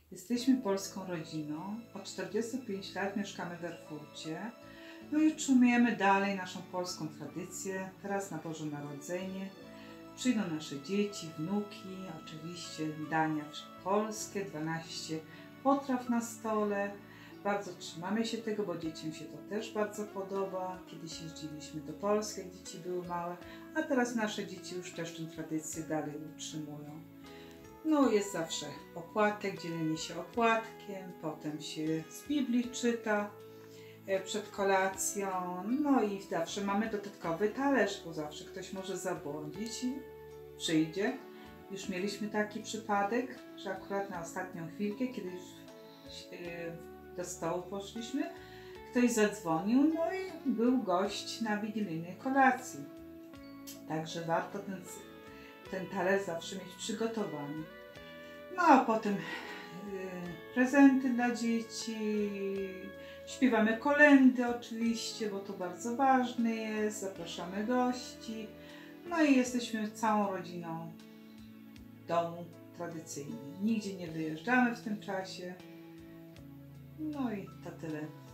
Jesteśmy polską rodziną. Od 45 lat mieszkamy w Erfurcie. No i utrzymujemy dalej naszą polską tradycję. Teraz na Boże Narodzenie przyjdą nasze dzieci, wnuki, oczywiście dania polskie, 12 potraw na stole. Bardzo trzymamy się tego, bo dzieciom się to też bardzo podoba. Kiedyś jeździliśmy do Polski, jak dzieci były małe, a teraz nasze dzieci już też tę tradycję dalej utrzymują. No jest zawsze opłatek, dzielenie się opłatkiem, potem się z Biblii czyta przed kolacją, no i zawsze mamy dodatkowy talerz, bo zawsze ktoś może zabłądzić i przyjdzie. Już mieliśmy taki przypadek, że akurat na ostatnią chwilkę, kiedy już do stołu poszliśmy, ktoś zadzwonił, no i był gość na wigilijnej kolacji. Także warto ten talerz zawsze mieć przygotowany. No a potem prezenty dla dzieci, śpiewamy kolędy oczywiście, bo to bardzo ważne jest, zapraszamy gości. No i jesteśmy całą rodziną w domu tradycyjnym. Nigdzie nie wyjeżdżamy w tym czasie. No i to tyle.